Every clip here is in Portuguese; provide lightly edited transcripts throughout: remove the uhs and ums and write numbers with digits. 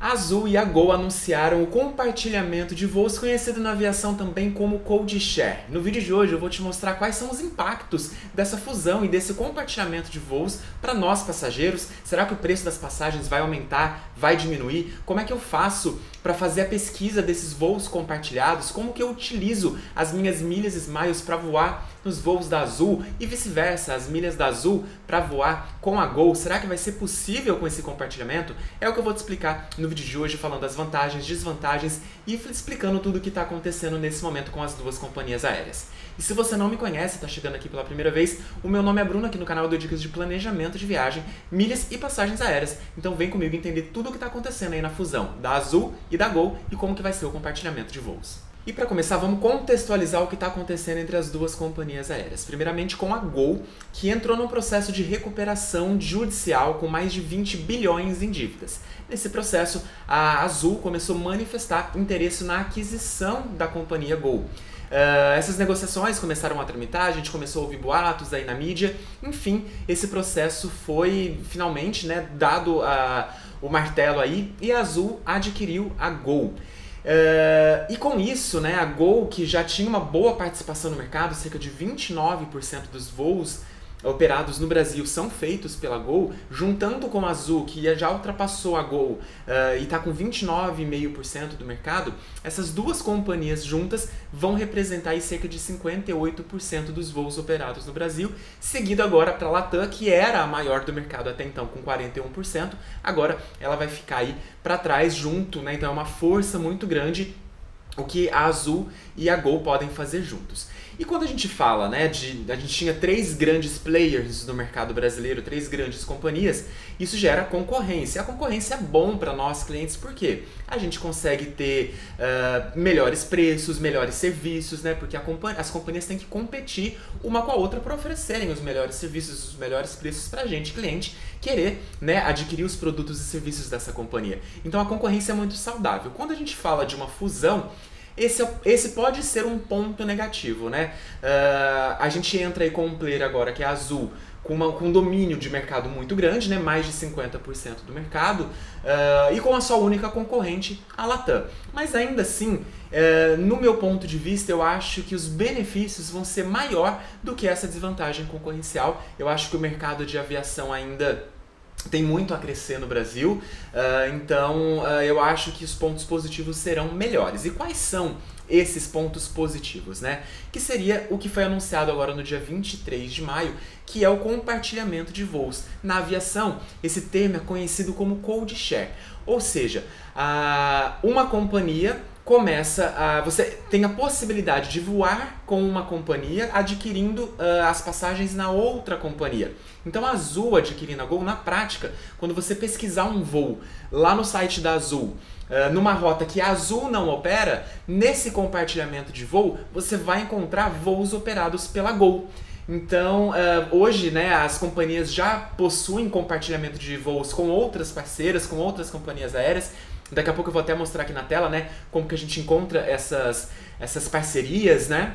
A Azul e a Gol anunciaram o compartilhamento de voos, conhecido na aviação também como Code Share. No vídeo de hoje eu vou te mostrar quais são os impactos dessa fusão e desse compartilhamento de voos para nós passageiros. Será que o preço das passagens vai aumentar, vai diminuir? Como é que eu faço para fazer a pesquisa desses voos compartilhados? Como que eu utilizo as minhas milhas Smiles para voar nos voos da Azul e vice-versa, as milhas da Azul para voar com a Gol? Será que vai ser possível com esse compartilhamento? É o que eu vou te explicar no vídeo de hoje, falando das vantagens, desvantagens e explicando tudo o que está acontecendo nesse momento com as duas companhias aéreas. E se você não me conhece, está chegando aqui pela primeira vez, o meu nome é Bruno, aqui no canal eu dou dicas de planejamento de viagem, milhas e passagens aéreas. Então vem comigo entender tudo o que está acontecendo aí na fusão da Azul e da Gol e como que vai ser o compartilhamento de voos. E para começar, vamos contextualizar o que está acontecendo entre as duas companhias aéreas. Primeiramente com a Gol, que entrou num processo de recuperação judicial com mais de 20 bilhões em dívidas. Nesse processo, a Azul começou a manifestar interesse na aquisição da companhia Gol. Essas negociações começaram a tramitar, a gente começou a ouvir boatos aí na mídia, enfim, esse processo foi finalmente, né, dado o martelo aí e a Azul adquiriu a Gol. E com isso, né, a Gol, que já tinha uma boa participação no mercado, cerca de 29% dos voos operados no Brasil são feitos pela Gol, juntando com a Azul, que já ultrapassou a Gol e está com 29,5% do mercado, essas duas companhias juntas vão representar aí cerca de 58% dos voos operados no Brasil, seguido agora para a Latam, que era a maior do mercado até então, com 41%, agora ela vai ficar aí para trás junto, né? Então é uma força muito grande o que a Azul e a Gol podem fazer juntos. E quando a gente fala, né, a gente tinha três grandes players no mercado brasileiro, três grandes companhias, isso gera concorrência. A concorrência é bom para nós clientes porque a gente consegue ter melhores preços, melhores serviços, né, porque as companhias têm que competir uma com a outra para oferecerem os melhores serviços, os melhores preços para a gente, cliente, querer, né, adquirir os produtos e serviços dessa companhia. Então a concorrência é muito saudável. Quando a gente fala de uma fusão, esse pode ser um ponto negativo, né? A gente entra aí com um player agora que é a Azul, com um domínio de mercado muito grande, né? Mais de 50% do mercado, e com a sua única concorrente, a Latam. Mas ainda assim, no meu ponto de vista, eu acho que os benefícios vão ser maior do que essa desvantagem concorrencial. Eu acho que o mercado de aviação ainda tem muito a crescer no Brasil, então eu acho que os pontos positivos serão melhores. E quais são esses pontos positivos, né? Que seria o que foi anunciado agora no dia 23 de maio, que é o compartilhamento de voos. Na aviação, esse termo é conhecido como Code Share, ou seja, uma companhia você tem a possibilidade de voar com uma companhia adquirindo as passagens na outra companhia. Então a Azul adquirindo a Gol, na prática, quando você pesquisar um voo lá no site da Azul, numa rota que a Azul não opera, nesse compartilhamento de voo, você vai encontrar voos operados pela Gol. Então, hoje, né, as companhias já possuem compartilhamento de voos com outras parceiras, com outras companhias aéreas. Daqui a pouco eu vou até mostrar aqui na tela, né, como que a gente encontra essas parcerias, né?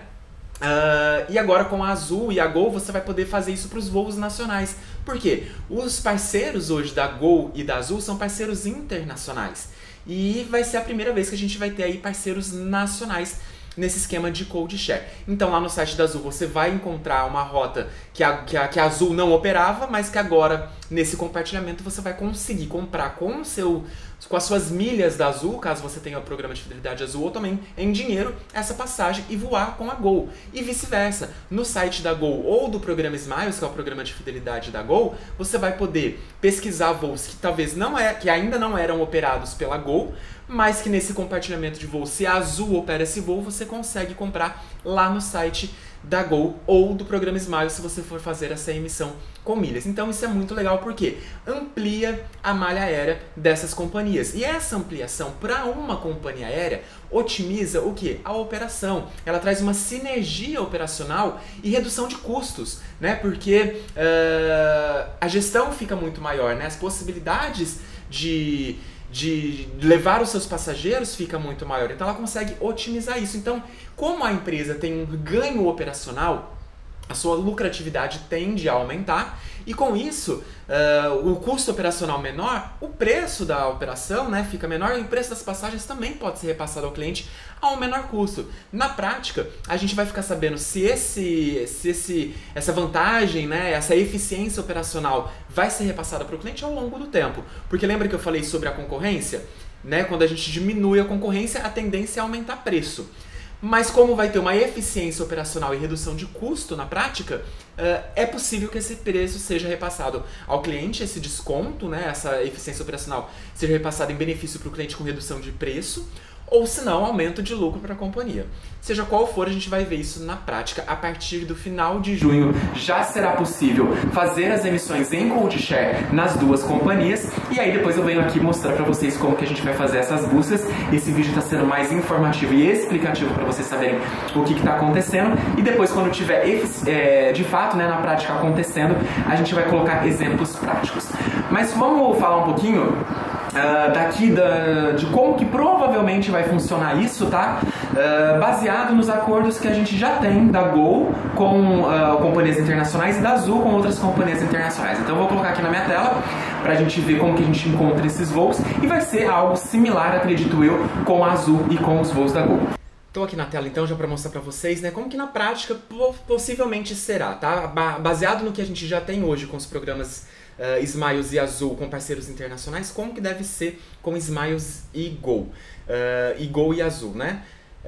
E agora com a Azul e a Gol você vai poder fazer isso para os voos nacionais. Por quê? Os parceiros hoje da Gol e da Azul são parceiros internacionais. E vai ser a primeira vez que a gente vai ter aí parceiros nacionais nesse esquema de Code Share. Então lá no site da Azul você vai encontrar uma rota que a Azul não operava, mas que agora nesse compartilhamento você vai conseguir comprar com as suas milhas da Azul, caso você tenha o programa de fidelidade Azul, ou também em dinheiro, essa passagem e voar com a Gol. E vice-versa, no site da Gol ou do programa Smiles, que é o programa de fidelidade da Gol, você vai poder pesquisar voos que ainda não eram operados pela Gol, mas que nesse compartilhamento de voo, se a Azul opera esse voo, você consegue comprar lá no site da Gol ou do programa Smiles se você for fazer essa emissão com milhas. Então isso é muito legal porque amplia a malha aérea dessas companhias. E essa ampliação para uma companhia aérea otimiza o quê? A operação. Ela traz uma sinergia operacional e redução de custos, né? Porque a gestão fica muito maior, né? As possibilidades de levar os seus passageiros fica muito maior. Então ela consegue otimizar isso. Então, como a empresa tem um ganho operacional, a sua lucratividade tende a aumentar e com isso, o custo operacional menor, o preço da operação, né, fica menor e o preço das passagens também pode ser repassado ao cliente a um menor custo. Na prática, a gente vai ficar sabendo se essa vantagem, né, essa eficiência operacional vai ser repassada para o cliente ao longo do tempo. Porque lembra que eu falei sobre a concorrência? Né? Quando a gente diminui a concorrência, a tendência é aumentar preço. Mas como vai ter uma eficiência operacional e redução de custo na prática, é possível que esse preço seja repassado ao cliente, esse desconto, né, essa eficiência operacional seja repassada em benefício para o cliente com redução de preço, ou se não, aumento de lucro para a companhia. Seja qual for, a gente vai ver isso na prática. A partir do final de junho já será possível fazer as emissões em Code Share nas duas companhias e aí depois eu venho aqui mostrar para vocês como que a gente vai fazer essas buscas. Esse vídeo está sendo mais informativo e explicativo para vocês saberem o que está acontecendo e depois quando tiver de fato, né, na prática acontecendo, a gente vai colocar exemplos práticos. Mas vamos falar um pouquinho de como que provavelmente vai funcionar isso, tá? Baseado nos acordos que a gente já tem da Gol com companhias internacionais e da Azul com outras companhias internacionais. Então eu vou colocar aqui na minha tela pra gente ver como que a gente encontra esses voos e vai ser algo similar, acredito eu, com a Azul e com os voos da Gol. Estou aqui na tela então já para mostrar para vocês, né, como que na prática possivelmente será, tá? Baseado no que a gente já tem hoje com os programas Smiles e Azul com parceiros internacionais, como que deve ser com Smiles e Gol, Gol e Azul, né?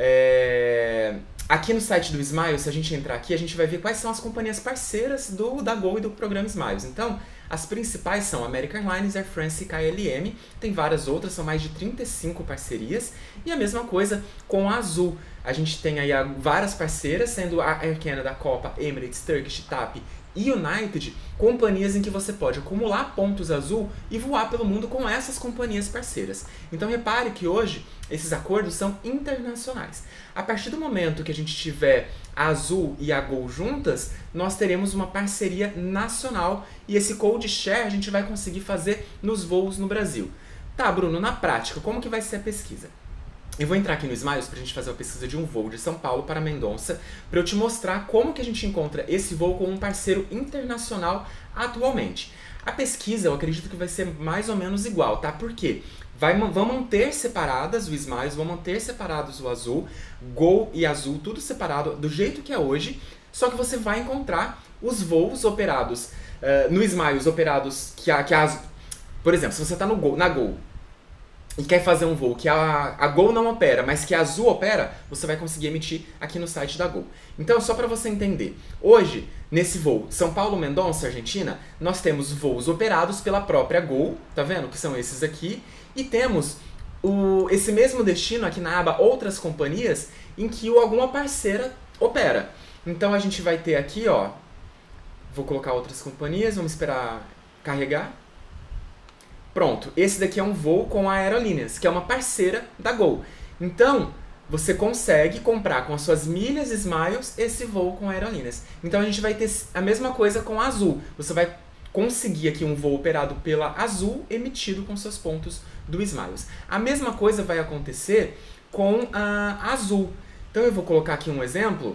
Aqui no site do Smiles, se a gente entrar aqui, a gente vai ver quais são as companhias parceiras da Gol e do programa Smiles. Então, as principais são American Airlines, Air France e KLM, tem várias outras, são mais de 35 parcerias, e a mesma coisa com a Azul. A gente tem aí várias parceiras, sendo a Air Canada, Copa, Emirates, Turkish, TAP e United, companhias em que você pode acumular pontos Azul e voar pelo mundo com essas companhias parceiras. Então repare que hoje esses acordos são internacionais. A partir do momento que a gente tiver a Azul e a Gol juntas, nós teremos uma parceria nacional e esse Code Share a gente vai conseguir fazer nos voos no Brasil. Tá, Bruno, na prática, como que vai ser a pesquisa? Eu vou entrar aqui no Smiles para a gente fazer uma pesquisa de um voo de São Paulo para Mendonça, para eu te mostrar como que a gente encontra esse voo com um parceiro internacional atualmente. A pesquisa eu acredito que vai ser mais ou menos igual, tá? Por quê? Vão manter separadas o Smiles, vão manter separados o Azul, Gol e Azul, tudo separado do jeito que é hoje, só que você vai encontrar os voos operados no Smiles, operados por exemplo, se você está na Gol, e quer fazer um voo que a Gol não opera, mas que a Azul opera, você vai conseguir emitir aqui no site da Gol. Então, só para você entender, hoje, nesse voo São Paulo-Mendonça, Argentina, nós temos voos operados pela própria Gol, tá vendo? Que são esses aqui, e temos esse mesmo destino aqui na aba Outras Companhias, em que alguma parceira opera. Então, a gente vai ter aqui, ó, vou colocar Outras Companhias, vamos esperar carregar. Pronto, esse daqui é um voo com a Aerolíneas, que é uma parceira da Gol. Então, você consegue comprar com as suas milhas Smiles esse voo com a Aerolíneas. Então, a gente vai ter a mesma coisa com a Azul. Você vai conseguir aqui um voo operado pela Azul, emitido com seus pontos do Smiles. A mesma coisa vai acontecer com a Azul. Então, eu vou colocar aqui um exemplo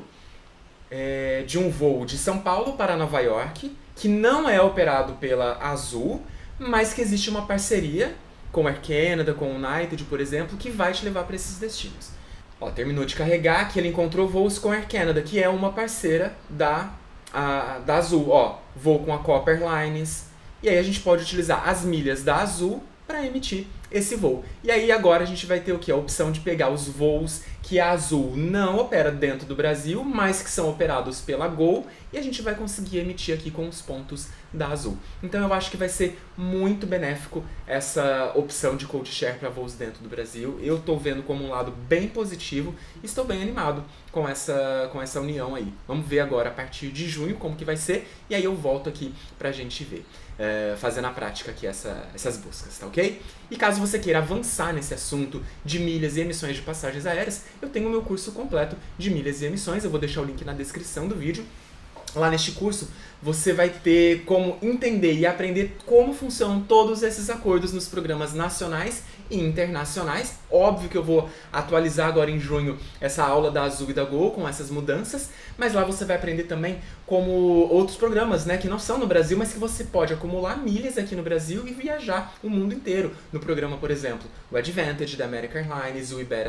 de um voo de São Paulo para Nova York, que não é operado pela Azul, mas que existe uma parceria com a Air Canada, com o United, por exemplo, que vai te levar para esses destinos. Ó, terminou de carregar, que ele encontrou voos com a Air Canada, que é uma parceira da Azul. Ó, voo com a Copa Airlines, e aí a gente pode utilizar as milhas da Azul para emitir esse voo. E aí agora a gente vai ter o quê? A opção de pegar os voos que a Azul não opera dentro do Brasil, mas que são operados pela Gol, e a gente vai conseguir emitir aqui com os pontos da Azul. Então eu acho que vai ser muito benéfico essa opção de Code Share para voos dentro do Brasil. Eu estou vendo como um lado bem positivo e estou bem animado com essa união aí. Vamos ver agora a partir de junho como que vai ser, e aí eu volto aqui para a gente ver. Fazer na prática aqui essas buscas, tá ok? E caso você queira avançar nesse assunto de milhas e emissões de passagens aéreas, eu tenho o meu curso completo de milhas e emissões, eu vou deixar o link na descrição do vídeo. Lá neste curso você vai ter como entender e aprender como funcionam todos esses acordos nos programas nacionais e internacionais. Óbvio que eu vou atualizar agora em junho essa aula da Azul e da Gol com essas mudanças, mas lá você vai aprender também como outros programas, né, que não são no Brasil, mas que você pode acumular milhas aqui no Brasil e viajar o mundo inteiro. No programa, por exemplo, o Advantage da American Airlines, o Iberia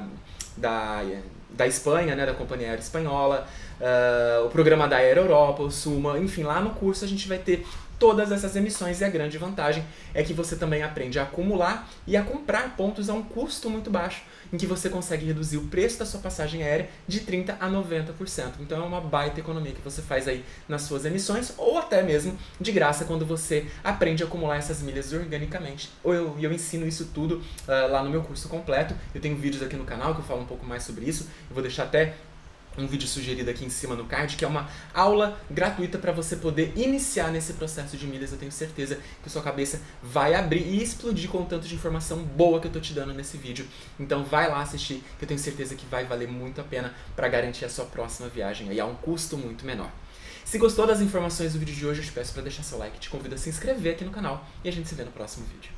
da Espanha, né, da Companhia Aérea Espanhola, o programa da Air Europa, o Suma, enfim, lá no curso a gente vai ter todas essas emissões e a grande vantagem é que você também aprende a acumular e a comprar pontos a um custo muito baixo, em que você consegue reduzir o preço da sua passagem aérea de 30% a 90%. Então é uma baita economia que você faz aí nas suas emissões, ou até mesmo de graça quando você aprende a acumular essas milhas organicamente. Eu ensino isso tudo lá no meu curso completo. Eu tenho vídeos aqui no canal que eu falo um pouco mais sobre isso. Eu vou deixar até um vídeo sugerido aqui em cima no card, que é uma aula gratuita para você poder iniciar nesse processo de milhas. Eu tenho certeza que sua cabeça vai abrir e explodir com o tanto de informação boa que eu tô te dando nesse vídeo. Então vai lá assistir, que eu tenho certeza que vai valer muito a pena para garantir a sua próxima viagem aí a um custo muito menor. Se gostou das informações do vídeo de hoje, eu te peço para deixar seu like, te convido a se inscrever aqui no canal e a gente se vê no próximo vídeo.